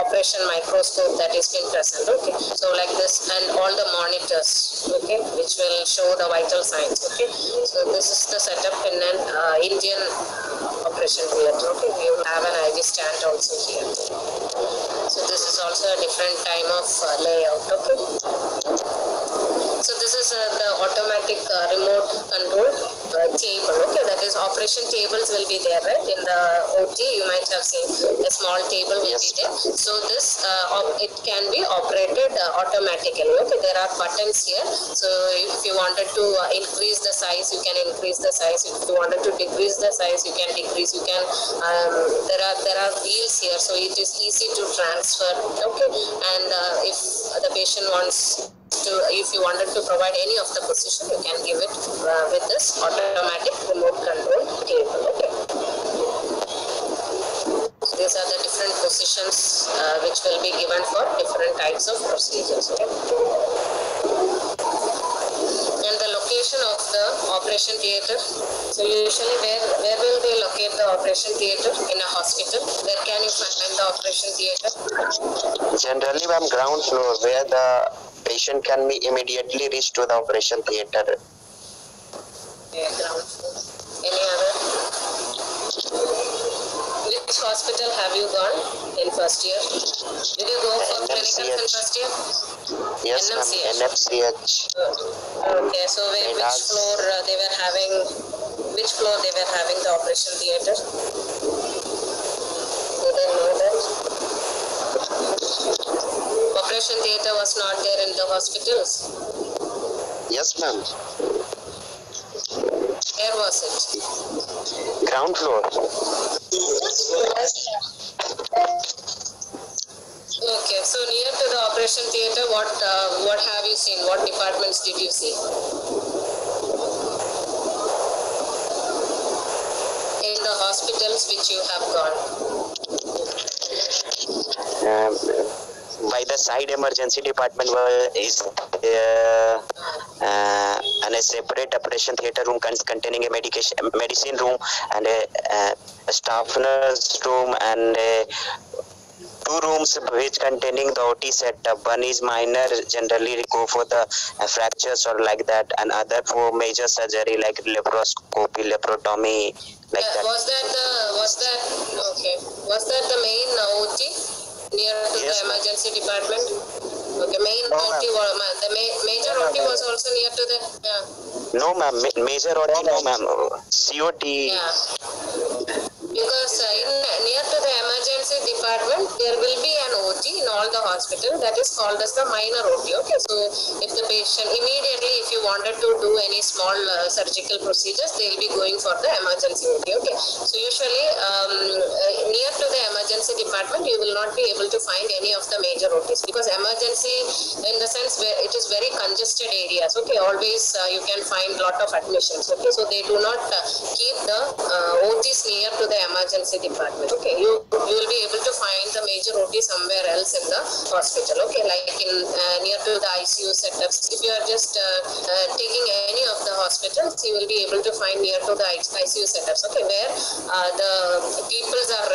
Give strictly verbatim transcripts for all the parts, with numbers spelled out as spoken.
operation microscope that is been present. Okay, so like this, and all the monitors, okay, which will show the vital signs. Okay, so this is the setup in an uh, Indian operation theatre. Okay, we have an I V stand also here. So this is also a different time of uh, layout. Okay, so this is uh, the automatic uh, remote control uh, table. Okay, that is operation tables will be there, right? In the O T you might have seen a small table will Yes. be there. So this uh, op- it can be operated uh, automatically. Okay, there are buttons here. So if you wanted to uh, increase the size, you can increase the size. If you wanted to decrease the size, you can decrease. You can um, there are there are wheels here, so it is easy to transfer. Okay, and uh, if the patient wants to, if you wanted to provide any of the position, you can give it uh, with this automatic remote control table. Okay. So these are the different positions uh, which will be given for different types of procedures. Okay. And the location of the operation theatre. So usually where, where will they locate the operation theatre? In a hospital. Where can you find the operation theatre? Generally, ma'am, ground floor where the patient can be immediately reached to the operation theatre. Yeah, ground floor. Any other? Which hospital have you gone in first year? Did you go for clinicals in first year? Yes, N M C H. ma'am, N F C H. Okay, so where, It which has- floor uh, they were having, which floor they were having the operation theatre? You don't know that? Operation theatre was not there in the hospitals. Yes, ma'am. Where was it? Ground floor. Okay, so near to the operation theatre, what uh, what have you seen? What departments did you see? In the hospitals which you have gone. Um, by the side emergency department was is uh, uh, and a separate operation theatre room con- containing a medication medicine room and a, uh, a staff nurse room and a two rooms which containing the O T setup. One is minor, generally go for the uh, fractures or like that, and other for major surgery like laparoscopy, laparotomy, like Uh, that. was that the was that okay? Was that the main uh, O T near to Yes, the ma'am. emergency department? Okay, main No, O T ma'am. was ma- the ma- major O T was also near to the yeah. No, ma'am. Ma- major O T, no, ma'am. C O T. Yeah. Because uh, in, near to the emergency department, there will be an O T in all the hospitals that is called as the minor O T. Okay, so if the patient immediately, if you wanted to do any small uh, surgical procedures, they will be going for the emergency O T. Okay, so usually um, uh, near to the emergency department, you will not be able to find any of the major O Ts because emergency, in the sense where it is very congested areas. Okay, always uh, you can find lot of admissions. Okay, so they do not uh, keep the uh, O Ts near to the emergency department. Okay, you you will be able to find the major O T somewhere else in the hospital. Okay, like in uh, near to the I C U setups. If you are just uh, uh, taking any of the hospitals, you will be able to find near to the I C U setups. Okay, where uh, the peoples are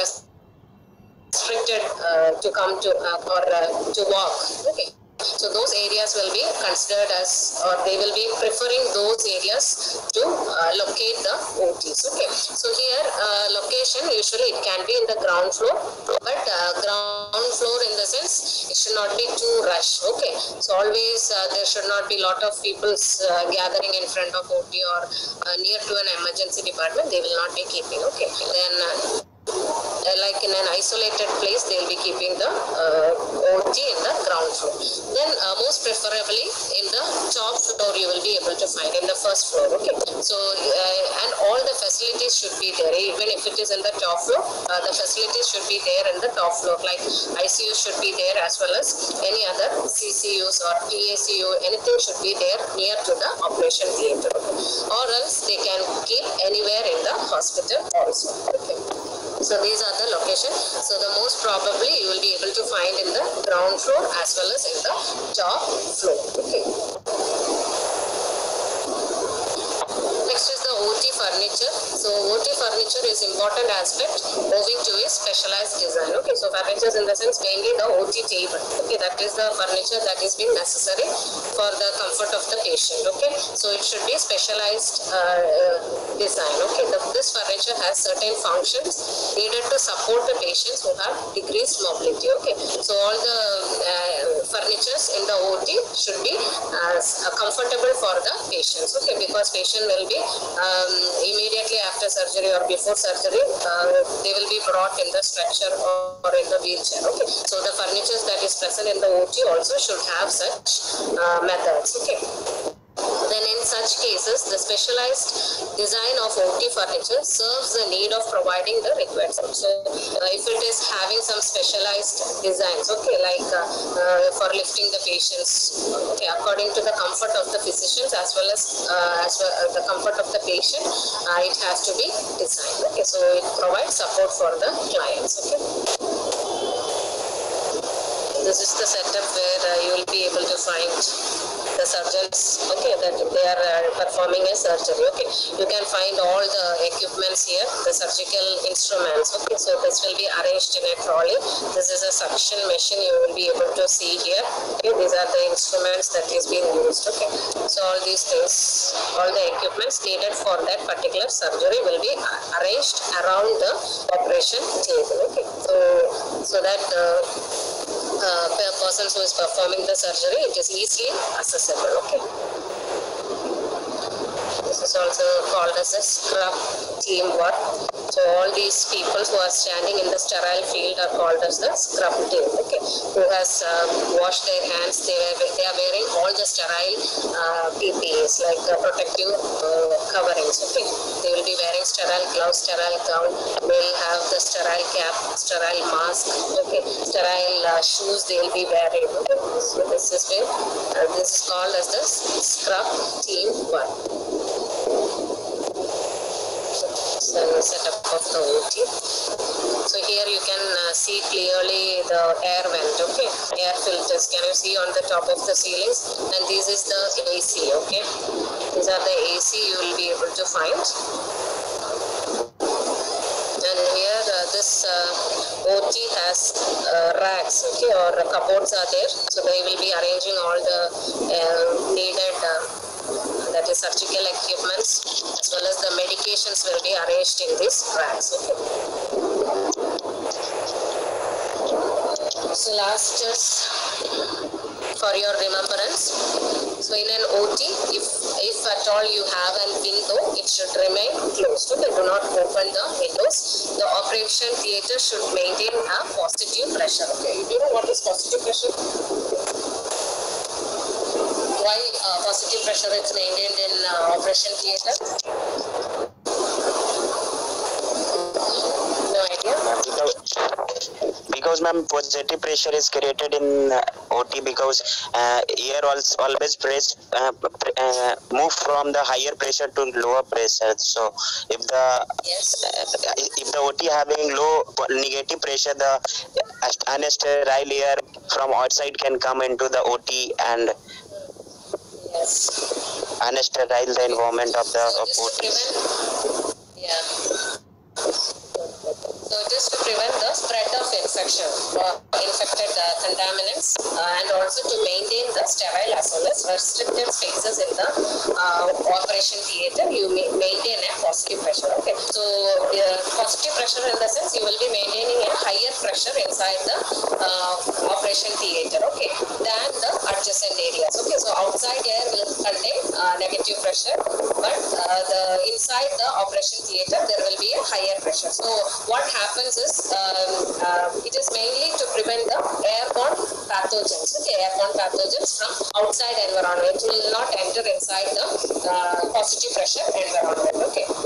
restricted uh, to come to uh, or uh, to walk. Okay. So those areas will be considered as, or they will be preferring those areas to uh, locate the O Ts. Okay. So here uh, location usually it can be in the ground floor, but uh, ground floor in the sense it should not be too rush. Okay. So always uh, there should not be lot of people uh, gathering in front of O T or uh, near to an emergency department. They will not be keeping. Okay. Then. Uh, Uh, like in an isolated place, they will be keeping the uh, O T in the ground floor. Then uh, most preferably in the top floor you will be able to find in the first floor. Okay, so uh, and all the facilities should be there. Even if it is in the top floor, uh, the facilities should be there in the top floor. Like I C U should be there, as well as any other C C Us or P A C U. Anything should be there near to the operation theatre. Okay. Or else they can keep anywhere in the hospital also. Okay. So these are the locations. So the most probably you will be able to find in the ground floor as well as in the top floor. Okay. Next is the O T for furniture. So O T furniture is important aspect owing to its specialized design. Okay, so furniture in the sense mainly the O T table. Okay, that is the furniture that is being necessary for the comfort of the patient. Okay, so it should be specialized uh, design. Okay, the, this furniture has certain functions needed to support the patients who have decreased mobility. Okay, so all the uh, furnitures in the O T should be uh, comfortable for the patients. Okay, because patient will be um, immediately after surgery or before surgery, uh, they will be brought in the stretcher or, or in the wheelchair. Okay, so the furniture that is present in the O T also should have such uh, methods. Okay. Then in such cases, the specialized design of O T furniture serves the need of providing the required support. So uh, if it is having some specialized designs, okay, like uh, uh, for lifting the patients, okay, according to the comfort of the physicians as well as uh, as well as the comfort of the patient, uh, it has to be designed. Okay, so it provides support for the clients. Okay. This is the setup where uh, you will be able to find the surgeons, okay, that they are uh, performing a surgery. Okay, you can find all the equipments here, the surgical instruments. Okay, so this will be arranged in a trolley. This is a suction machine you will be able to see here. Okay, these are the instruments that is being used. Okay, so all these things, all the equipments needed for that particular surgery will be arranged around the operation table. Okay, so so that uh, uh, person who is performing the surgery, it is easily accessible. Okay. This is also called as a scrub teamwork. So all these people who are standing in the sterile field are called as the scrub team. Okay, who has uh, washed their hands. They are, they are wearing all the sterile uh, P P Es like uh, protective uh, coverings. Okay, they will be wearing sterile gloves, sterile gown. They will have the sterile cap, sterile mask. Okay, sterile uh, shoes they will be wearing. Okay, so this is been, uh, this is called as the scrub team work. So setup of the O T. So here you can uh, see clearly the air vent, okay, air filters. Can you see on the top of the ceilings? And this is the A C, okay. These are the A C you will be able to find. And here uh, this uh, O T has uh, racks, okay, or cupboards are there. So they will be arranging all the uh, needed uh, that is surgical equipments as well as the medications will be arranged in these racks. Okay. So last just for your remembrance. So in an O T, if if at all you have a window, it should remain closed. Okay, do not open the windows. The operation theatre should maintain a positive pressure. Okay, do you know what is positive pressure? Why uh, positive pressure is maintained in uh, operation theatre? No idea. Because, because ma'am, positive pressure is created in uh, O T because uh, air also always press uh, uh, move from the higher pressure to lower pressure. So if the Yes. uh, if the O T having low negative pressure, the unsterile air from outside can come into the O T and Yes. unsterile the environment of the So of just O to T. prevent, yeah. So just to prevent the spread of infection or infected uh, contaminants uh, and also to maintain the sterile as well as restricted spaces in the uh, operation theatre, you may maintain a positive pressure. Okay, so uh, positive pressure in the sense you will be maintaining a higher pressure inside the uh, operation theatre, okay, than the adjacent areas. Okay, so outside air will contain uh, negative pressure, but uh, the inside the operation theatre there will be a higher pressure. So what happens is um, uh, it is mainly to prevent the airborne pathogens, okay, airborne pathogens from outside environment. It will not enter inside the uh, positive pressure environment. Okay,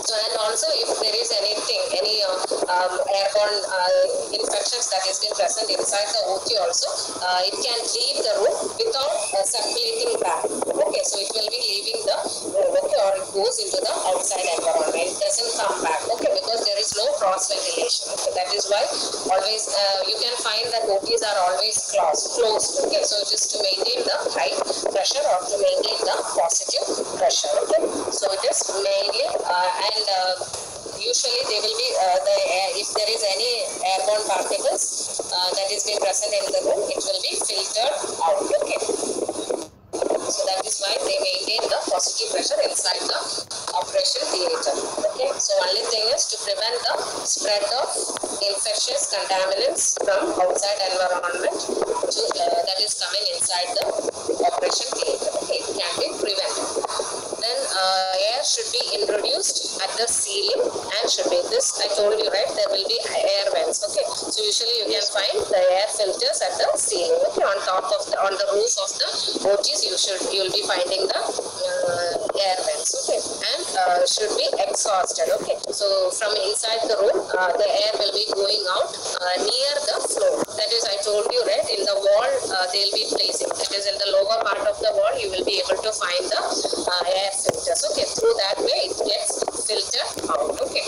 So, and also if there is anything, any uh, um, airborne uh, infections that has been present inside the O T also, uh, it can leave the room without uh, circulating back. Okay, so it will be leaving the room, okay, or it goes into the outside environment. It doesn't come back, okay, because there is no cross ventilation. Okay, that is why always uh, you can find that O Ts are always closed, closed. Okay, so just to maintain the high pressure or to maintain the positive pressure. Okay, so it is mainly uh, and uh, usually they will be uh, the air, if there is any airborne particles uh, that is being present in the room, it will be filtered out. Okay, so that is why they maintain the positive pressure inside the operation theatre. Okay, so only thing is to prevent the spread of infectious contaminants from outside environment to uh, that is coming inside the operation theatre. Okay, it can be prevented. Then uh, air should be introduced at the ceiling and should be this, I told you, right, there will be air vents. Okay, so usually you can find the air filters at the ceiling. Okay, on top of the, on the roof of the O Ts, you should you will be finding the uh, air vents. Okay, and uh, should be exhausted. Okay, so from inside the room, uh, the air will be going out uh, near the floor. That is, I told you, right, in the wall uh, they will be placing. That is, in the lower part of the wall, you will be able to find the uh, air filters. Okay, through that way it gets filtered out. Okay.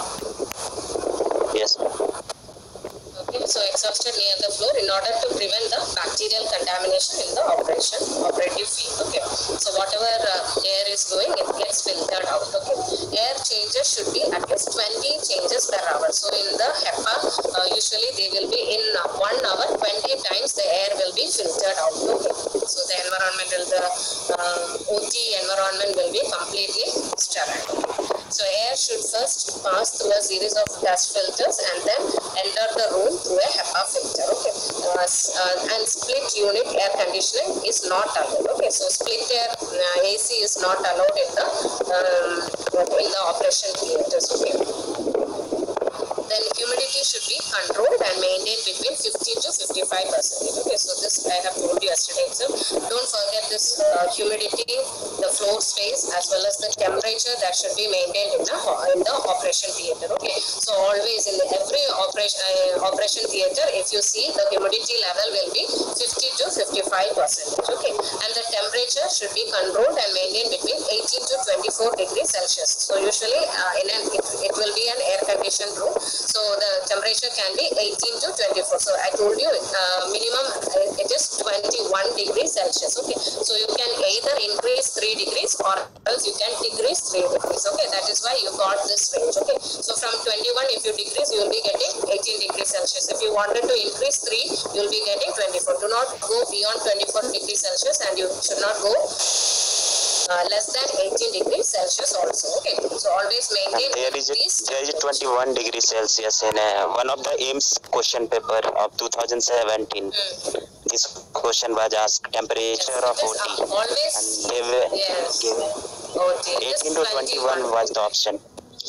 Yes. Okay, so exhausted near the floor in order to prevent the bacterial contamination in the operation operative field. Okay, so whatever uh, air is going, it gets filtered out. Okay, air changes should be at least twenty changes per hour. So in the HEPA, uh, usually they will be in uh, one hour, twenty times the air will be filtered out. Okay, so the environmental, the uh, O T environment will be completely sterile. So air should first pass through a series of dust filters and then enter the room through a HEPA filter. Okay, uh, uh, and split unit air conditioning is not allowed. Okay, so split air uh, A C is not allowed in the um, in the operation theaters. Okay. Then humidity should be controlled and maintained between fifty to fifty-five percent. Okay, so this I have told you yesterday. So don't forget this uh, humidity, the floor space, as well as the temperature that should be maintained in the in the operation theater. Okay, so always in the, every operation uh, operation theater, if you see, the humidity level will be fifty to fifty-five percent. Okay, and the temperature should be controlled and maintained between eighteen to twenty-four degrees Celsius. So usually uh, in an it, it will be an air conditioned room. So the temperature can be eighteen to twenty-four. So I told you uh, minimum uh, it is twenty-one degrees Celsius. Okay, so you can either increase three degrees or else you can decrease three degrees. Okay, that is why you got this range. Okay, so from twenty-one, if you decrease, you will be getting eighteen degrees Celsius. If you wanted to increase three, you will be getting twenty-four. Do not go beyond twenty-four degrees Celsius, and you should not go Uh, less than eighteen degrees Celsius also. Okay, so always maintain. There is a, there is a twenty-one degrees Celsius in uh, one of the A I M S question paper of two thousand seventeen. Mm. This question was asked temperature yes, of O T. Uh, always. And they were yes. given O T. eighteen to twenty-one was the option.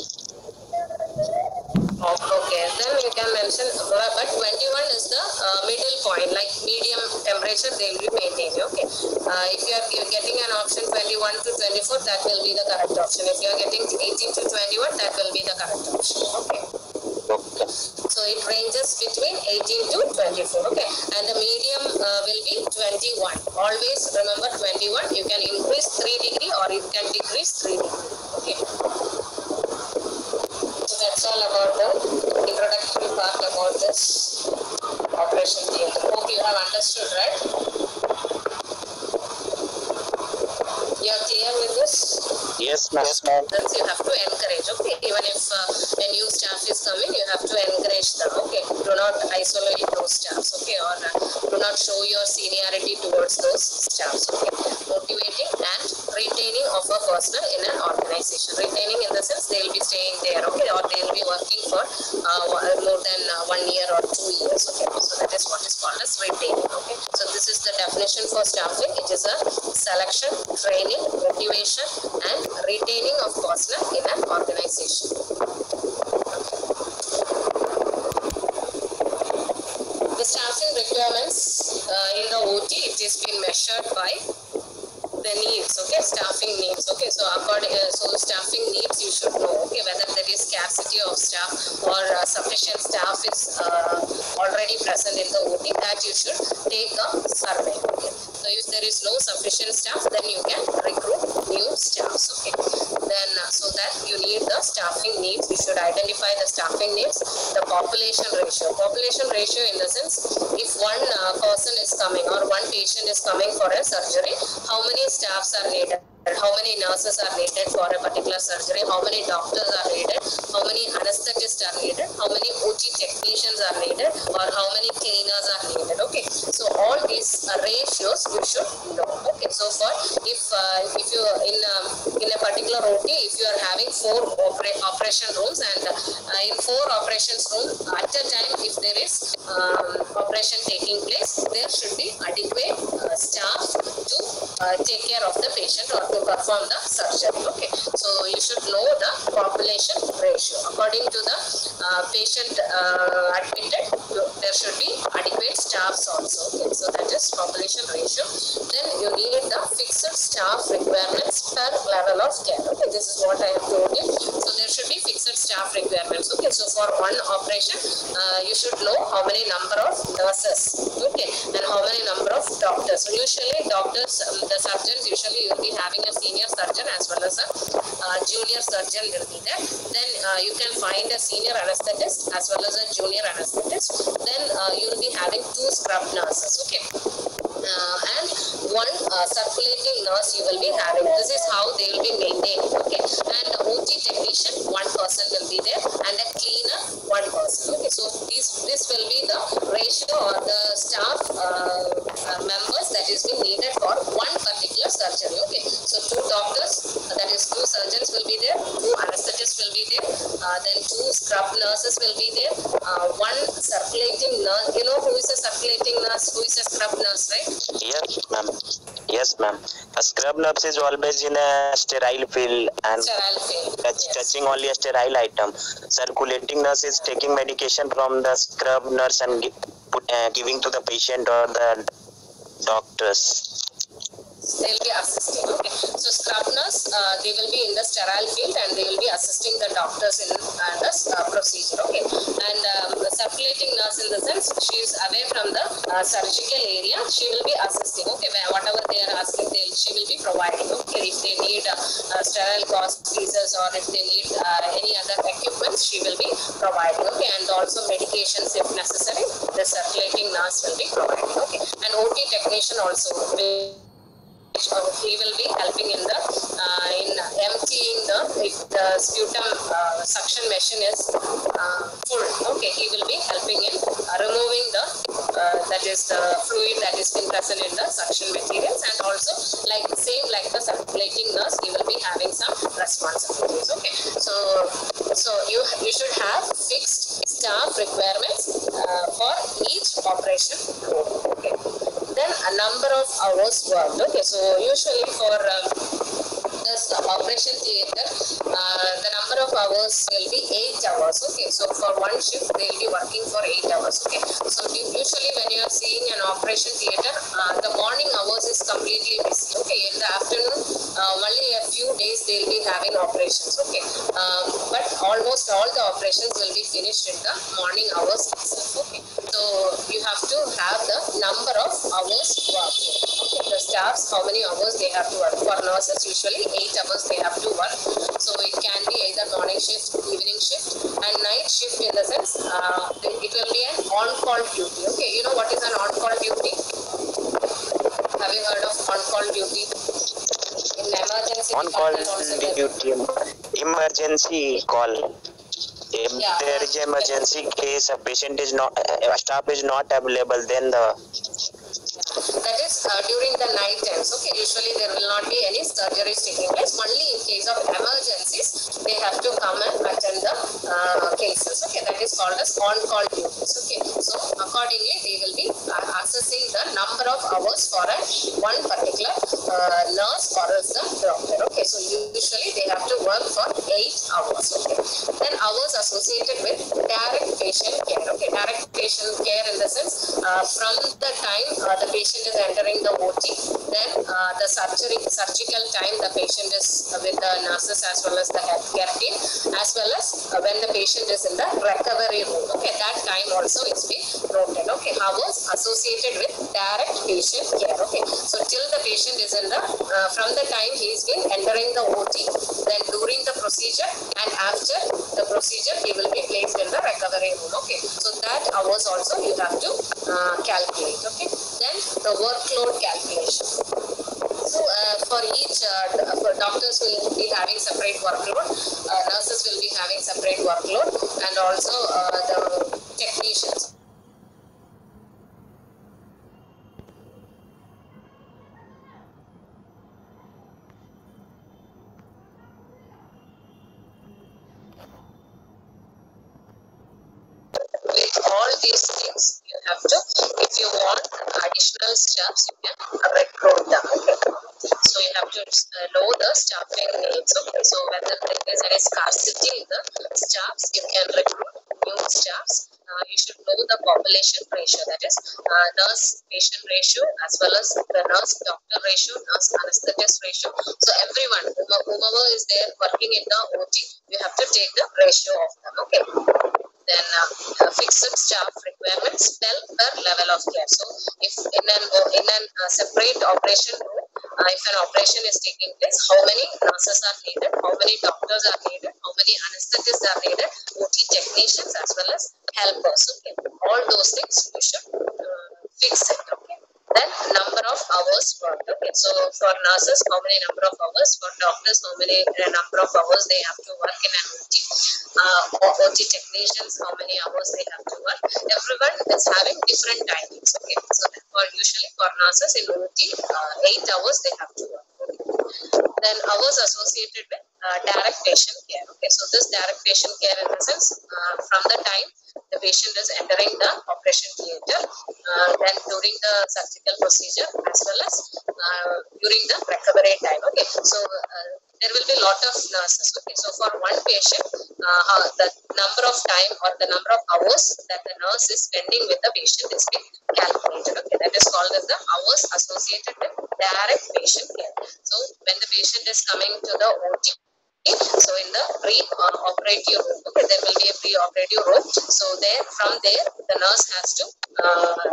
Oh, okay, then you can mention, but twenty-one is the uh, middle point, like medium temperature they will be maintaining. Okay, uh, if you are getting an option twenty-one to twenty-four, that will be the correct option. If you are getting eighteen to twenty-one, that will be the correct option. Okay. Okay. So it ranges between eighteen to twenty-four. Okay, and the medium uh, will be twenty-one. Always remember twenty-one. You can increase three degree or you can decrease three degree. Okay. That's all about the introductory part about this operation theatre. Hope you have understood, right? You are clear with this? Yes, ma'am. Yes, ma'am. That's you have to encourage. Okay, even if uh, a new staff is coming, you have to encourage them. Okay, do not isolate those staffs. Okay, or uh, do not show your seniority towards those staffs. Okay, motivating and retaining of a personnel in an organization. Retaining in the sense they will be staying there. Okay, or they will be working for uh, more than uh, one year or two years. Okay, so that is what is called as retaining. Okay, so this is the definition for staffing. It is a selection, training, motivation, and retaining of personnel in an organization. The staffing requirements uh, in the O T, it is being measured by the needs, okay, staffing needs, okay. So according, uh, so staffing needs you should know, okay, whether there is scarcity of staff or uh, sufficient staff is uh, already present in the O T, that you should take a survey, okay. So if there is no sufficient staff, then you can recruit new staffs, okay. Then uh, so that you need the staffing needs, you should identify the staffing needs, the population ratio. Population ratio in the sense, if one uh, person is coming or one patient is coming for a surgery, how many staffs are needed, how many nurses are needed for a particular surgery, how many doctors are needed, how many anesthetists are needed, how many O T technicians are needed, or how many cleaners are needed, okay. So all these uh, ratios you should know, okay. So for if uh, if you in um, in a particular O T, if you are having four opera operation rooms, and uh, in four operations room at a time, if there is um, operation taking place, there should be adequate uh, staff to uh, take care of the patient or to perform the surgery, okay. So you should know the population ratio. According to the uh, patient uh, admitted, there should be adequate staffs also, okay. So that is population ratio. Then you need the fixed staff requirements per level of care, okay. This is what I have told you. So there should be fixed staff requirements, okay. So for one operation, uh, you should know how many number of nurses, okay, and how many number of doctors. So usually doctors, um, the surgeons, usually you will be having a senior surgeon as well as a uh, junior surgeon will be there. Then uh, you can find a senior anesthetist as well as a junior anesthetist. Then uh, you will be having two scrub nurses, okay. Uh, and one uh, circulating nurse you will be having. This is how they will be maintained, okay. And O T technician, one person will be there, and a cleaner, one person, okay. So this this will be the ratio or the staff uh, uh, members that is being needed for one particular surgery, okay. So two doctors, uh, that is two surgeons will be there, two anesthetists will be there, uh, then two scrub nurses will be there, uh, one circulating nurse. You know who is a circulating nurse, who is a scrub nurse, right? Yes, ma'am. Yes, ma'am. A scrub nurse is always in a sterile field and Sterile field. touch, Yes. touching only a sterile item. Circulating nurse is taking medication from the scrub nurse and gi put, uh, giving to the patient or the doctors. They will be assisting, okay. So scrub nurse, uh, they will be in the sterile field and they will be assisting the doctors in uh, the uh, procedure, okay. And um, the circulating nurse, in the sense, she is away from the uh, surgical area, she will be assisting, okay. Whatever they are asking, they, she will be providing, okay. If they need uh, uh, sterile gauze pieces or if they need uh, any other equipment, she will be providing, okay. And also medications if necessary, the circulating nurse will be providing, okay. And O T technician also will he will be helping in the uh, in emptying the if the sputum uh, suction machine is uh, full, okay. He will be helping in uh, removing the uh, that is the fluid that is been present in the suction materials, and also like same like the circulating nurse, he will be having some responsibilities, okay. So so you you should have fixed staff requirements uh, for each operation room, okay. Then a number of hours worked, okay. So usually for um, this operation theatre, uh, the number of hours will be eight hours, okay. So for one shift, they will be working for eight hours, okay. So usually when you are seeing an operation theatre, uh, the morning hours is completely busy, okay. In the afternoon, uh, only a few days they will be having operations, okay. Um, but almost all the operations will be finished in the morning hours itself, okay. So you have to have the number of hours worked, okay. The staffs, how many hours they have to work. For nurses, usually eight hours they have to work. So it can be either morning shift, evening shift, and night shift, in the sense uh, it will be an on-call duty, okay. You know what is an on-call duty? Have you heard of on-call duty? In emergency On-call department also there- duty, emergency call. If Yeah. there is emergency case, a patient is not, a staff is not available, then the that is uh, during the night times, okay. Usually there will not be any surgeries taking place. Only in case of emergencies, they have to come and attend the uh, cases, okay. That is called as on-call duties, okay. So accordingly, they will be uh, assessing the number of hours for a one particular uh, nurse or else the doctor, okay. So usually they have to work for eight hours, okay. Then hours associated with direct patient care, okay. Direct patient care in the sense uh, from the time uh, the patient patient is entering the O T, then uh, the surgery, surgical time the patient is uh, with the nurses as well as the healthcare team, as well as uh, when the patient is in the recovery room. Okay, that time also is being noted. Okay, hours associated with direct patient care. Okay, so till the patient is in the uh, from the time he is been entering the O T, then during the procedure and after the procedure he will be placed in the recovery room. Okay, so that hours also you have to uh, calculate. Okay, then the workload calculation. So uh, for each uh, for doctors will be having separate workload, uh, nurses will be having separate workload, and also uh, the technicians. With all these things, you have to, if you want additional staffs, you can recruit them. Okay. So you have to uh, know the staffing needs. Okay. So whether there is any scarcity in the staffs, you can recruit new staffs. Uh, you should know the population ratio, that is uh, nurse patient ratio as well as the nurse doctor ratio, nurse anesthetist ratio. So everyone, whomever is there working in the O T, you have to take the ratio of them. Okay. Then uh, uh, fixed staff requirements per, per level of care. So if in an in an uh, separate operation room, uh, if an operation is taking place, how many nurses are needed, how many doctors are needed, how many anesthetists are needed, O T technicians as well as helpers. Okay, all those things you should uh, fix it. Okay. Then number of hours worked. Okay, so for nurses, how many number of hours? For doctors, how many uh, number of hours they have to work in an O T? Uh, O T technicians, how many hours they have to work? Everyone is having different timings. Okay, so for usually for nurses in O T, uh, eight hours they have to work. Then hours associated with uh, direct patient care. Okay, so this direct patient care in the sense uh, from the time the patient is entering the operation theatre, uh, then during the surgical procedure as well as uh, during the recovery time. Okay, so uh, there will be a lot of nurses. Okay, so for one patient, uh, the number of time or the number of hours that the nurse is spending with the patient is being calculated. Okay, that is called as the hours associated with direct patient care. So when the patient is coming to the O T, so in the pre-operative room, okay, there will be a pre-operative room. So there, from there, the nurse has to uh,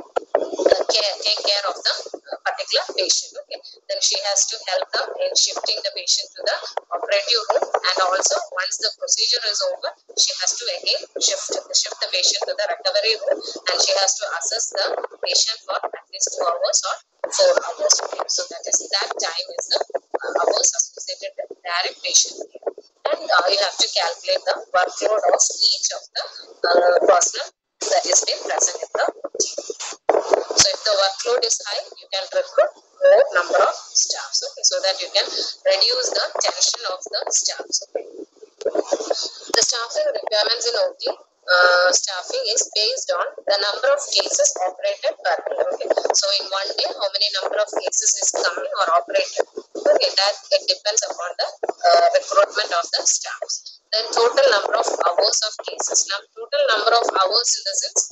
care, take care of the uh, particular patient. Okay, then she has to help them in shifting the patient to the operative room, and also once the procedure is over, she has to again shift shift the patient to the recovery room, and she has to assess the patient for at least two hours or four hours. Okay, so that is that time is the uh, hours associated with direct patient care. And uh, you have to calculate the workload of each of the uh, personnel that is being present in the O T. So if the workload is high, you can recruit more number of staffs. Okay, so that you can reduce the tension of the staffs. Okay. The staffing requirements in O T uh, staffing is based on the number of cases operated per day. Okay. So in one day, how many number of cases is coming or operated? Okay, that it depends upon the uh, recruitment of the staffs. Then total number of hours of cases. Now total number of hours in the sense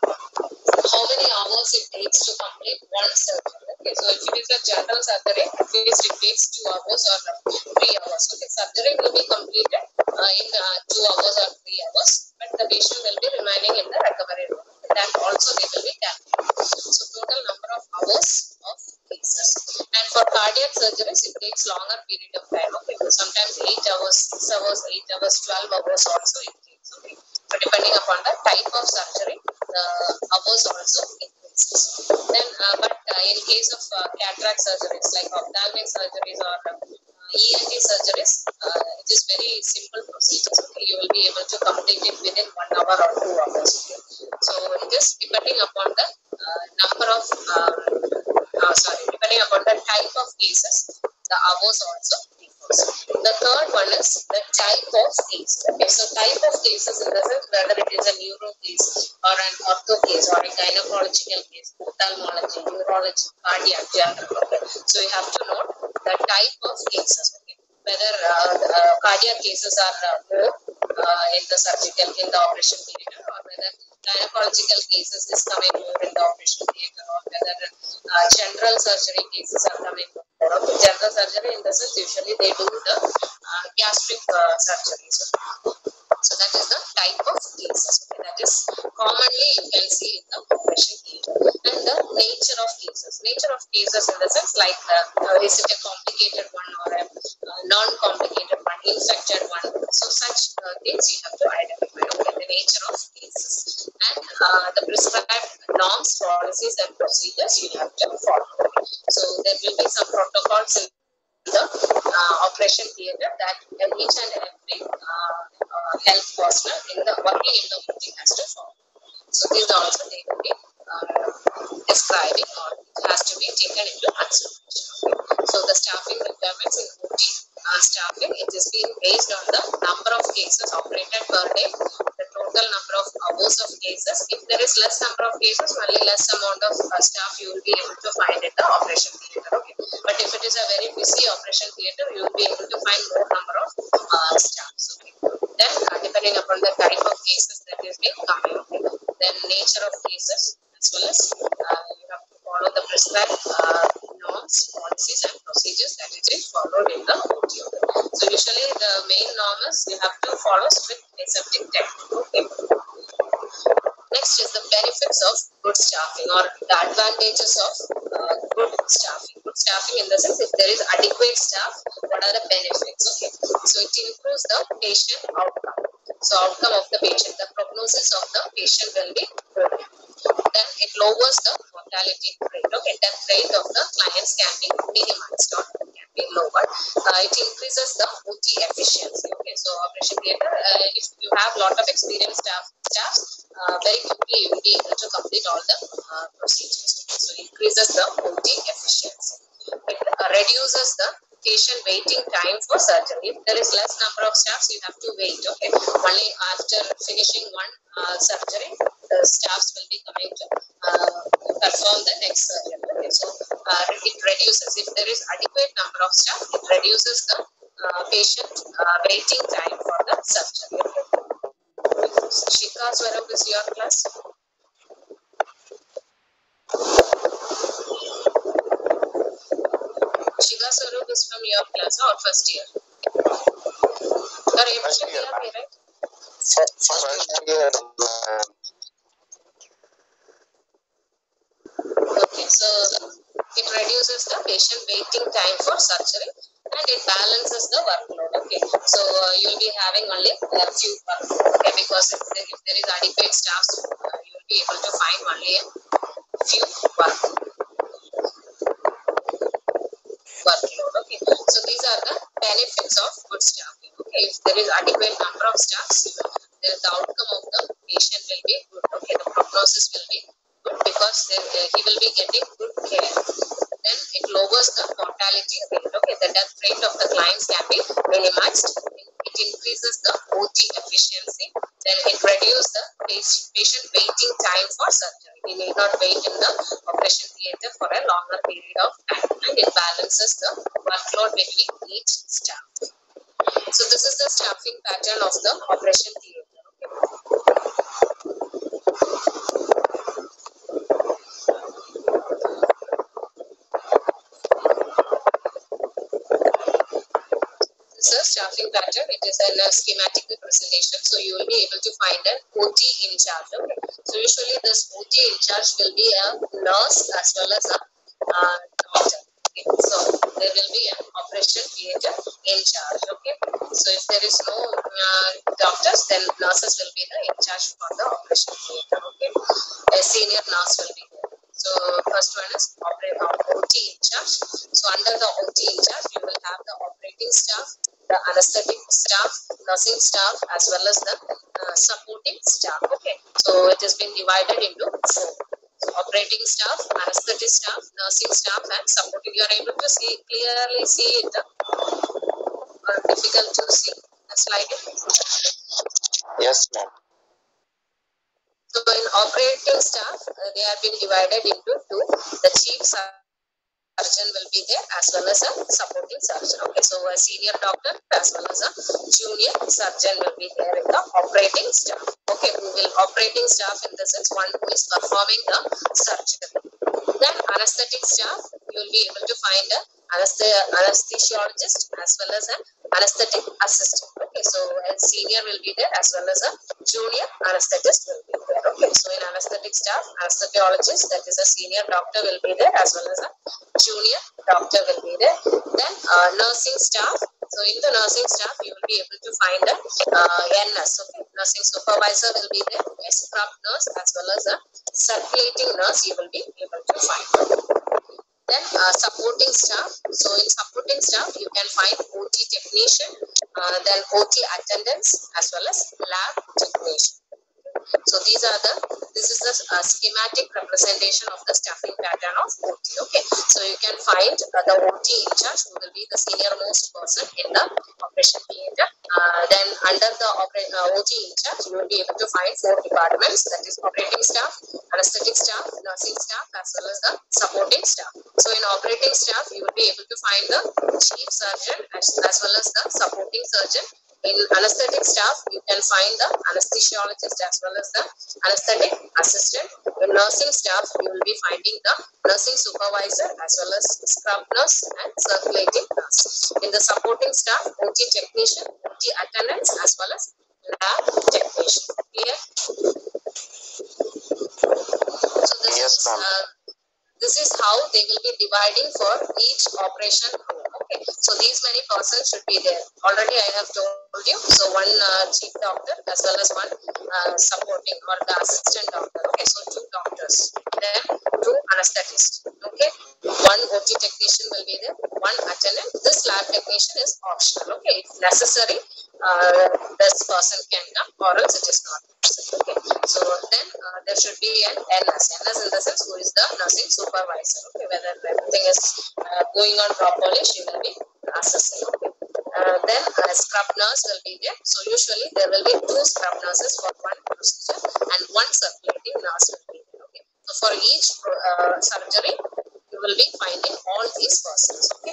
how many hours it takes to complete one surgery. Okay, so if it is a general surgery, at least it takes two hours or three hours. Okay, surgery will be completed uh, in uh, two hours or three hours, but the patient will be remaining in the recovery room. That also they will be calculated. So total number of hours of cases. And for cardiac surgeries, it takes longer period of time. Okay, sometimes eight hours, six hours, eight hours, twelve hours also it takes. Okay. So depending upon the type of surgery, the hours also increases. Then, uh, but uh, in case of uh, cataract surgeries like ophthalmic surgeries or uh, E N T surgeries, uh, it is very simple procedures. Okay, you will be able to complete it within one hour or two hours. Okay. So it is depending upon the uh, number of, um, uh, sorry, depending upon the type of cases, the hours also differs. The third one is the type of case. Okay, so type of cases in the sense whether it is a neuro case or an ortho case or a gynecological case, ophthalmology, neurology, cardiac, general. Okay, so you have to note the type of cases. Okay, whether uh, uh, cardiac cases are uh, more uh, in the surgical in the operation theatre, or whether gynecological cases is coming more in the operation theatre, or whether uh, general surgery cases are coming. Okay, general surgery in the sense usually they do the uh, gastric uh, surgery. So, so that is the type of cases. Okay, that is commonly you can see in the operation theatre. And the nature of cases. Nature of cases in the sense like uh, uh, is it a complicated one or a uh, non-complicated one, infected one. So such uh, things you have to identify. Okay, the nature of cases and uh, the prescribed norms, policies, and procedures you have to follow. So there will be some protocols in the uh, operation theatre that each and every uh, uh, health personnel in the working in the O T has to follow. So these also they will be uh, describing or it has to be taken into consideration. Okay. So the staffing requirements in O T uh, staffing, it is being based on the number of cases operated per day, the total number of hours of cases. If there is less number of cases, only less amount of uh, staff you will be able to find in the operation theatre. Okay. But if it is a very busy operation theatre, you will be able to find more number of uh, staffs. Okay. Then uh, depending upon the type of cases that is being coming, okay. Then nature of cases as well as uh, you have to follow the prescribed uh, norms, policies, and procedures that is being followed in the O T. Okay. So usually the main norm is you have to follow strict aseptic technique. Okay. Next is the benefits of good staffing or the advantages of uh, good staffing. Good staffing in the sense if there is adequate staff, what are the benefits? Okay, so it improves the patient outcome. So outcome of the patient, the prognosis of the patient will be good. Then it lowers the mortality rate. Okay, death rate of the clients can be minimized or can be lowered. Uh, it increases the O T efficiency. Okay, so operation theatre, uh, if you have lot of experienced staff, staffs, uh, very quickly you will be able to complete all the uh, procedures. Okay, so increases the O T efficiency. It uh, reduces the patient waiting time for surgery. If there is less number of staffs, you have to wait. Okay, only after finishing one uh, surgery, the staffs will be coming to uh, perform the next surgery. Okay, so uh, it reduces. If there is adequate number of staff, it reduces the uh, patient uh, waiting time for the surgery. Okay. Shika Swarup is your class. Shika Swarup is from your class or first year? You are able to hear me, right? First year. Okay, so it reduces the patient waiting time for surgery and it balances the workload. Okay, so uh, you will be having only a few workload. Okay, because if there, if there is adequate staff, uh, you will be able to find only a few work workload. Okay, so these are the benefits of good staffing. Okay, if there is adequate number of staffs, then the outcome of the patient will be good. Okay, the prognosis will be good because then, uh, he will be getting good care. Then it lowers the mortality rate. Okay, the death rate of the clients can be minimized. It increases the O T efficiency. Then it reduces the patient waiting time for surgery. He may not wait in the operation theatre for a longer period of time. And it balances the workload between each staff. So this is the staffing pattern of the operation theatre. This is a staffing pattern. It is a schematic representation. So you will be able to find an O T in charge. Okay. So usually this O T in charge will be a nurse as well as a uh, doctor. Okay. So there will be an operation theatre in charge. Okay. So if there is no uh, doctors, then nurses will be the in charge for the operation theatre. Okay. A senior nurse will be there. So first one is operate O T in charge. So under the O T in charge, you will have the operating staff, the anesthetic staff, nursing staff, as well as the uh, supporting staff. Okay. So it has been divided into four. So operating staff, anesthetic staff, nursing staff, and supporting. You are able to see clearly see it, or difficult to see the slide? Yes, ma'am. So in operating staff, uh, they have been divided into two. The chief surgeon will be there as well as a supporting surgeon. Okay, so a senior doctor as well as a junior surgeon will be there in the operating staff. Okay, who will operating staff in the sense one who is performing the surgery. Then anesthetic staff, you will be able to find a anesthesiologist as well as an anesthetic assistant. Okay, so a senior will be there as well as a junior anesthetist will be there. Okay, so in anesthetic staff, anesthesiologist, that is a senior doctor, will be there as well as a junior doctor will be there. Then uh, nursing staff. So in the nursing staff, you will be able to find a uh, N S. Okay, nursing supervisor will be there, a scrub nurse as well as a circulating nurse. You will be able to find. Then uh, supporting staff. So in supporting staff, you can find O T technician, uh, then O T attendants as well as lab technician. So these are the, this is the uh, schematic representation of the staffing pattern of O T. Okay, so you can find uh, the O T in charge, who will be the senior most person in the operation theatre. Uh, then under the uh, O T in charge, you will be able to find four departments, that is operating staff, anesthetic staff, nursing staff as well as the supporting staff. So in operating staff, you will be able to find the chief surgeon as, as well as the supporting surgeon. In anesthetic staff, you can find the anesthesiologist as well as the anesthetic assistant. In nursing staff, you will be finding the nursing supervisor as well as scrub nurse and circulating nurse. In the supporting staff, O T technician, O T attendants as well as lab technician. Clear? So this Yes, is ma'am. uh, this is how they will be dividing for each operation room. Okay, so these many persons should be there. Already I have told you. So one uh, chief doctor as well as one uh, supporting or the assistant doctor. Okay, so two doctors. Then two anesthetists. Okay, one O T technician will be there. One attendant. This lab technician is optional. Okay, if necessary, uh, this person can come, or else it is not. Okay, so then uh, there should be an N S. N S in the sense who is the nursing supervisor. Okay, whether everything is uh, going on properly, she will be assessing. Okay. Uh, then a scrub nurse will be there. So usually there will be two scrub nurses for one procedure and one circulating nurse will be there. Okay. So for each uh, surgery, you will be finding all these persons. Okay.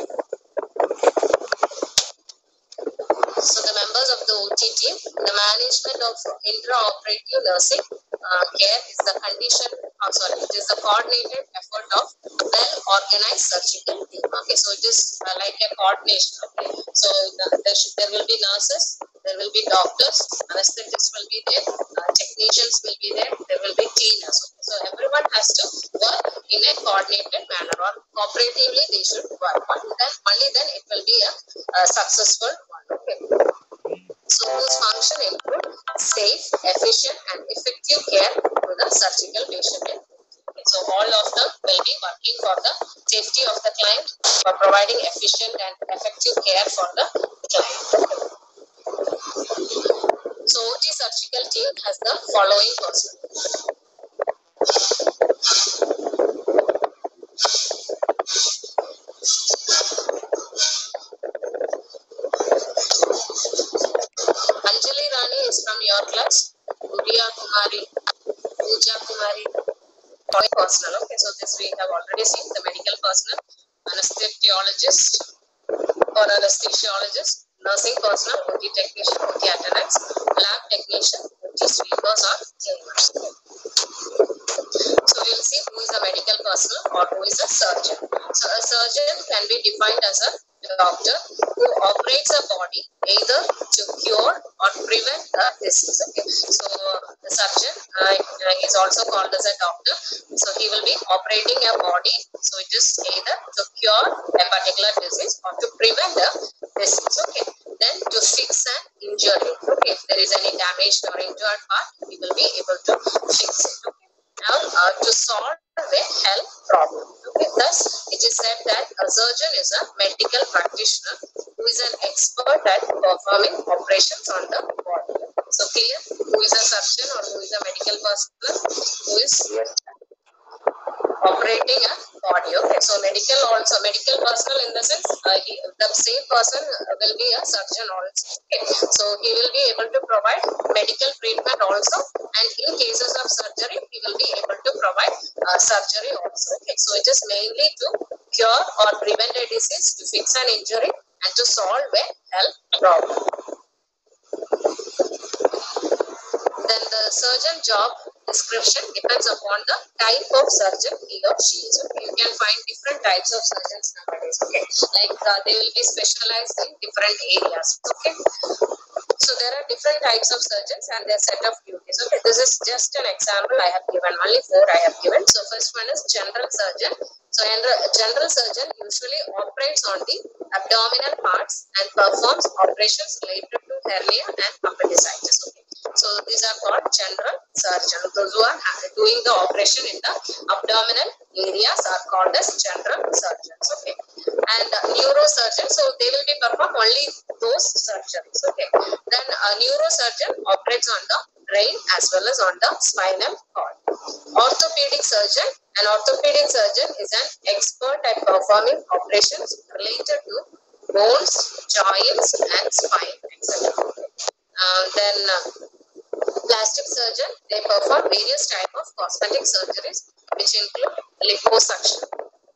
So the members of the O T team, the management of intraoperative nursing uh, care is the condition, oh, sorry, it is the coordinated effort of well-organized surgical team. Okay, so it is uh, like a coordination. Okay, so the, there, should, there will be nurses, there will be doctors, anesthetists will be there, uh, technicians will be there, there will be cleaners. Okay, so everyone has to work in a coordinated manner, or cooperatively they should work. And then only then it will be a, a successful one. Okay. So whose function include safe, efficient and effective care to the surgical patient. Okay, so all of them will be working for the safety of the client, for providing efficient and effective care for the client. So O T surgical team has the following personnel. Anjali Rani is from your class. Uriya Kumari, Pooja Kumari, personnel. Okay, so this we have already seen. The medical personnel, anesthesiologist or anesthesiologist, nursing personnel, O T technician, O T attendants, lab technician, O T sweepers or cleaners. So we will see who is a medical personnel or who is a surgeon. So a surgeon can be defined as a doctor who operates a body either to cure or prevent a disease. Okay, so the surgeon uh, is also called as a doctor. So he will be operating a body. So it is either to cure a particular disease or to prevent a disease. Okay, then to fix an injury. Okay, if there is any damaged or injured part, he will be able to fix it. Okay. Now, uh, to solve a health problem. Okay. Thus, it is said that a surgeon is a medical practitioner who is an expert at performing operations on the body. So, clear? Who is a surgeon or who is a medical person who is operating a body. Okay. So, medical also, medical personnel in the sense, uh, he, the same person will be a surgeon also. Okay. So, he will be able to provide medical treatment also, and in cases of surgery, he will be able to provide uh, surgery also. Okay. So, it is mainly to cure or prevent a disease, to fix an injury, and to solve a health problem. Then the surgeon job description depends upon the type of surgeon he or she is. Okay, you can find different types of surgeons nowadays. Okay, like uh, they will be specialized in different areas. Okay, so there are different types of surgeons and their set of duties. Okay, this is just an example I have given. Only four I have given. So first one is general surgeon. So a general surgeon usually operates on the abdominal parts and performs operations related to hernia and appendicitis. Okay, so these are called general surgeon. Those who are doing the operation in the abdominal areas are called as general surgeons. Okay, and uh, neurosurgeon. So they will be perform only those surgeries. Okay, then a neurosurgeon operates on the brain as well as on the spinal cord. Orthopedic surgeon. An orthopedic surgeon is an expert at performing operations related to bones, joints, and spine, et cetera. Uh, then uh, plastic surgeon, they perform various types of cosmetic surgeries, which include liposuction.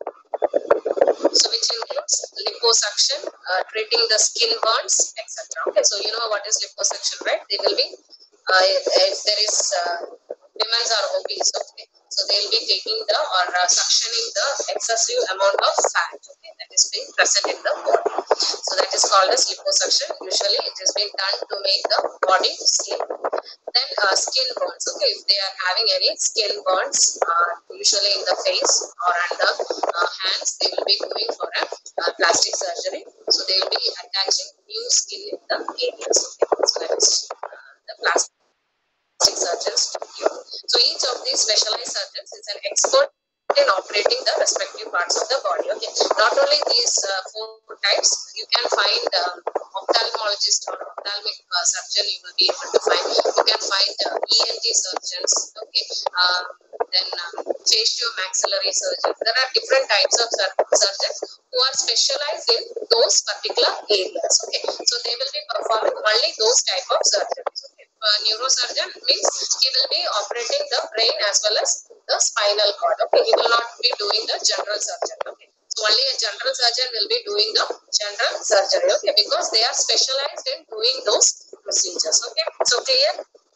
So which includes liposuction, uh, treating the skin burns, et cetera. Okay, so you know what is liposuction, right? They will be, uh, if, if there is, uh, women are obese, okay, so they will be taking the or uh, suctioning the excessive amount of fat, okay, that is being present in the body. So that is called as liposuction. Usually it is being done to make the body slim. Then uh, skin burns. Okay, if they are having any skin burns, uh, usually in the face or under uh, hands, they will be going for a uh, plastic surgery. So they will be attaching new skin in the areas. Okay, so that is uh, the plastic surgeons. So each of these specialized surgeons is an expert in operating the respective parts of the body. Okay, not only these uh, four types, you can find um, ophthalmologist or ophthalmic uh, surgeon. You will be able to find. You can find uh, E N T surgeons. Okay, um, then um, facial-maxillary surgeons. There are different types of sur surgeons who are specialized in those particular areas. Okay, so they will be performing only those type of surgeries. Okay, uh, neurosurgeon means he will be operating the brain as well as the spinal cord. Okay, he will not be doing the general surgery. Okay, so only a general surgeon will be doing the general surgery. Okay, because they are specialized in doing those procedures. Okay, so clear?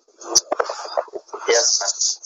Yes.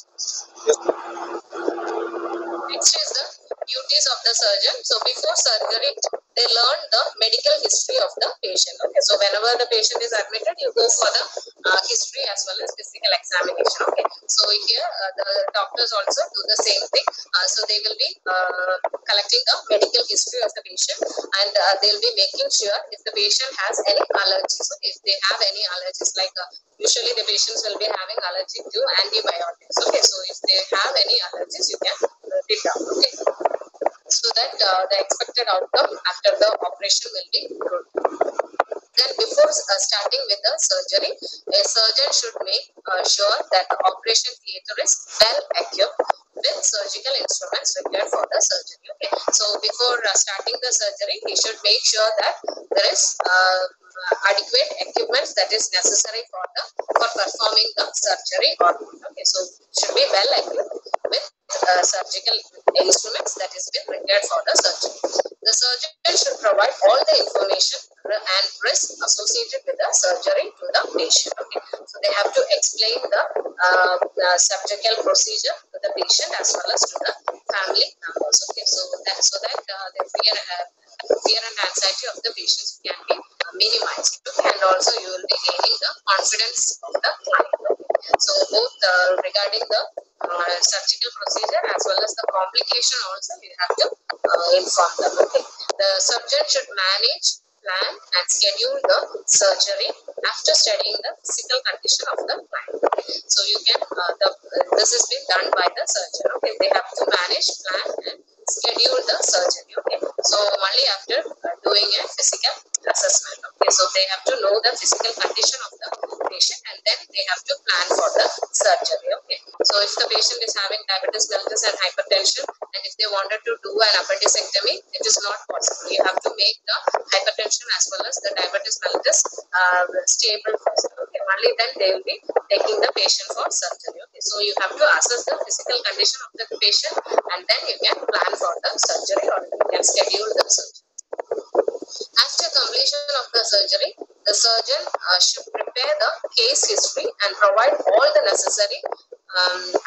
Next is the duties of the surgeon. So before surgery, they learn the medical history of the patient. Okay, so whenever the patient is admitted, you go for the uh, history as well as physical examination. Okay, so here uh, the doctors also do the same thing. Uh, so they will be uh, collecting the medical history of the patient, and uh, they will be making sure if the patient has any allergies. So if they have any allergies, like uh, usually the patients will be having allergy to antibiotics. Okay, so if they have any allergies, you can note it down. Okay, so that uh, the expected outcome after the operation will be good. Then before uh, starting with the surgery, a surgeon should make uh, sure that the operation theatre is well equipped with surgical instruments required for the surgery. Okay, so before uh, starting the surgery, he should make sure that there is uh, adequate equipment that is necessary for the for performing the surgery. Or okay, so should be well equipped with uh, surgical instruments that is been required for the surgery. The surgeon should provide all the information and risk associated with the surgery to the patient. Okay, so they have to explain the, uh, the surgical procedure to the patient as well as to the family members. Okay, so that so that uh, the fear, uh, fear and anxiety of the patients can be uh, minimized. Okay, and also you will be gaining the confidence of the client. Okay, so both uh, regarding the uh, surgical procedure as well as the complication also you have to uh, inform them. Okay, the surgeon should manage, plan and schedule the surgery after studying the physical condition of the client. So you can, uh, the, uh, this has been done by the surgeon. Okay, they have to manage, plan and schedule the surgery. Okay, so only after uh, doing a physical assessment. Okay, so they have to know the physical condition of the patient and then they have to plan for the surgery. Okay, so if the patient is having diabetes mellitus and hypertension, and if they wanted to do an appendicectomy, it is not possible. You have to make the hypertension as well as the diabetes mellitus uh, stable first. Okay, only then they will be taking the patient for surgery. Okay, so you have to assess the physical condition of the patient and then you can plan for the surgery or you can schedule the surgery. After completion of the surgery, the surgeon uh, should prepare the case history and provide all the necessary um,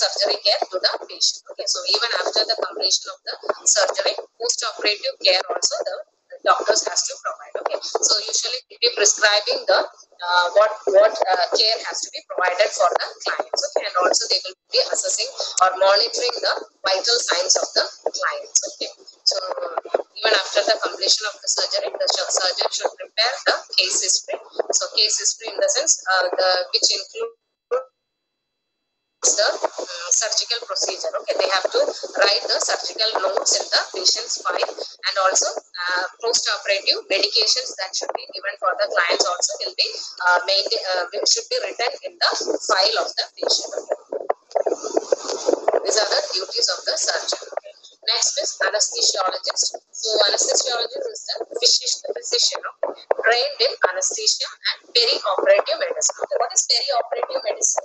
surgery care to the patient. Okay, so even after the completion of the surgery, post-operative care also the doctors has to provide. Okay, so usually we be prescribing the uh, what what uh, care has to be provided for the clients. Okay, and also they will be assessing or monitoring the vital signs of the clients. Okay, so even after the completion of the surgery, the surgeon should prepare the case history. So case history in the sense uh, the which include the uh, surgical procedure. Okay, they have to write the surgical notes in the patient's file, and also uh, post-operative medications that should be given for the clients also will be uh, made uh, should be written in the file of the patient. Okay. These are the duties of the surgeon. Okay. Next is anesthesiologist. So anesthesiologist is the physician, physician okay, trained in anesthesia and peri-operative medicine. Okay. What is peri-operative medicine?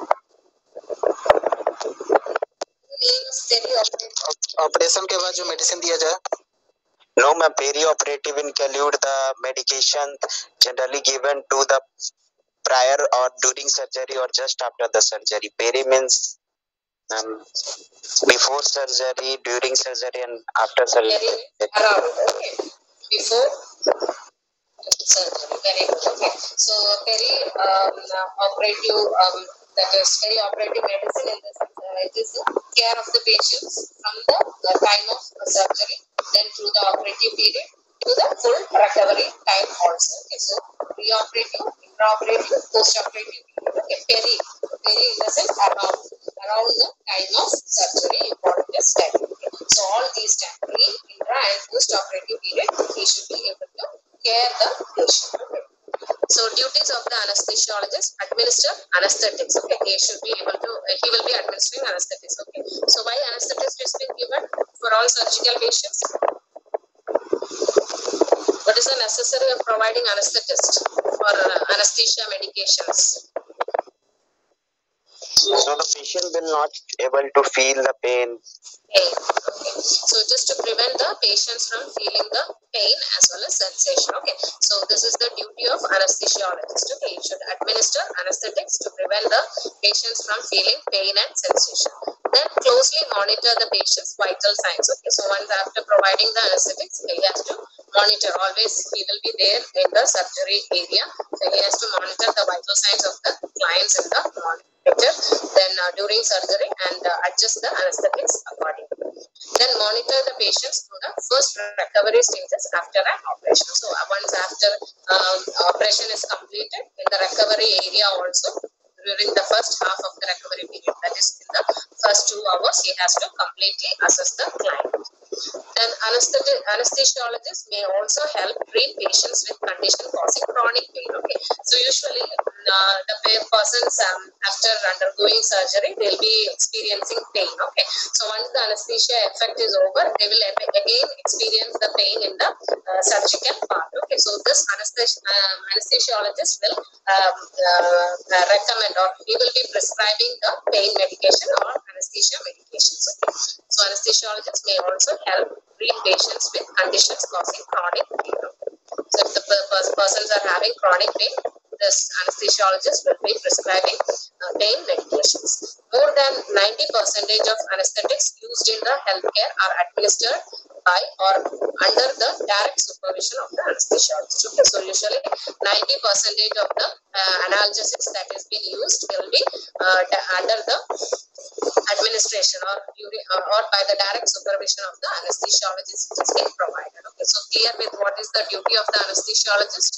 Operation के बाद जो medicine दिया जाए. No, ma'am. Peri-operative include the medication generally given to the prior or during surgery or just after the surgery. Peri means um, before surgery, during surgery, and after surgery. Peri around. Okay. Before surgery. Very good. Okay. So peri um, operative um, that is peri operative medicine in this uh, it is the care of the patients from the uh, time of uh, surgery, then through the operative period to the full recovery time also. Okay. So pre-operative, intraoperative, post-operative period. Okay. Peri peri in the sense around around the time of surgery important is time. Okay. So all these time pre, intra, and post-operative period we should be able to care the patient. Okay. So duties of the anesthesiologist: administer anesthetics. Okay, he should be able to. Uh, he will be administering anesthetics. Okay. So why anesthetics is being given for all surgical patients? What is the necessary of providing anesthetist for uh, anesthesia medications? So the patient will not able to feel the pain. Pain. Okay. So just to prevent the patients from feeling the pain as well as sensation. Okay. So this is the duty of anesthesiologist. Okay. You should administer anesthetics to prevent the patients from feeling pain and sensation. Then closely monitor the patient's vital signs. Okay. So once after providing the anesthetics, he has to monitor. Always he will be there in the surgery area. So he has to monitor the vital signs of the clients in the monitor. Then uh, during surgery and uh, adjust the anesthetics accordingly. Then monitor the patients through the first recovery stages after an operation. So uh, once after um, operation is completed, in the recovery area also during the first half of the recovery period, that is in the first two hours, he has to completely assess the client. Then anestheti anesthesiologists may also help treat patients with condition causing chronic pain. Okay, so usually uh, the persons um, after undergoing surgery, they'll be experiencing pain. Okay, so once the anesthesia effect is over, they will again experience the pain in the uh, surgical part. Okay, so this anesthesi uh, anesthesiologist will um, uh, uh, recommend, or he will be prescribing the pain medication or anesthesia medications. Okay, so anesthesiologists may also help treat patients with conditions causing chronic pain. So if the per persons are having chronic pain, this anesthesiologist will be prescribing uh, pain medications. More than ninety percent of anesthetics used in the healthcare are administered by or under the direct supervision of the anesthesiologist. Okay, so usually ninety percent of the uh, analgesics that is being used will be uh, under the administration or, or by the direct supervision of the anesthesiologist, which is being provided. Okay, so clear with what is the duty of the anesthesiologist?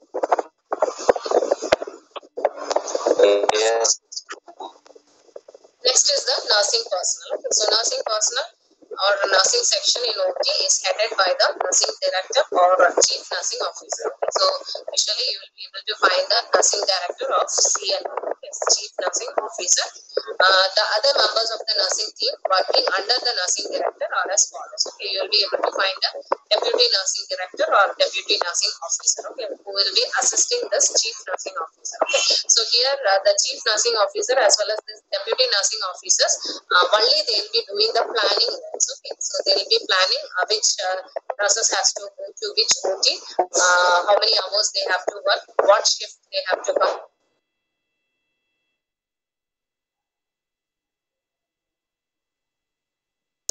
Yes. Next is the nursing personnel. Okay, so nursing personnel or nursing section in O T is headed by the nursing director or chief nursing officer. Okay, so usually you will be able to find the nursing director of C N O, yes, chief nursing officer. Uh, the other members of the nursing team working under the nursing director are as follows. Okay, you will be able to find the deputy nursing director or deputy nursing officer. Okay, who will be assisting this chief nursing officer. Okay, so here uh, the chief nursing officer as well as this deputy nursing officers, uh, only they will be doing the planning. Okay, so they will be planning uh, which uh, nurses has to go to which O T, uh, how many hours they have to work, what shift they have to come.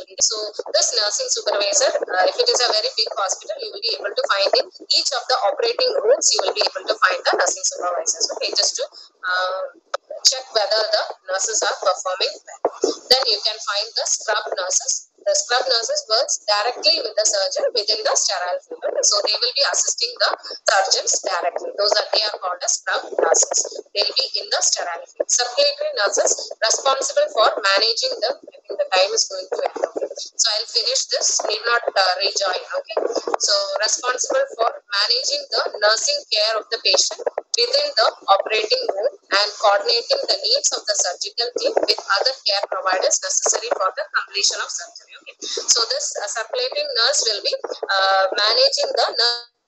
So this nursing supervisor, uh, if it is a very big hospital, you will be able to find in each of the operating rooms, you will be able to find the nursing supervisors. Okay, just to uh, check whether the nurses are performing well. Then you can find the scrub nurses. The scrub nurses works directly with the surgeon within the sterile field. Okay? So they will be assisting the surgeons directly. Those are they are called as scrub nurses. They will be in the sterile field. Circulatory nurses responsible for managing them. I think the time is going to end. Okay? So I'll finish this. Need not uh, rejoin. Okay. So responsible for managing the nursing care of the patient within the operating room and coordinating the needs of the surgical team with other care providers necessary for the completion of surgery. Okay. So this uh, circulating nurse will be uh, managing the nurse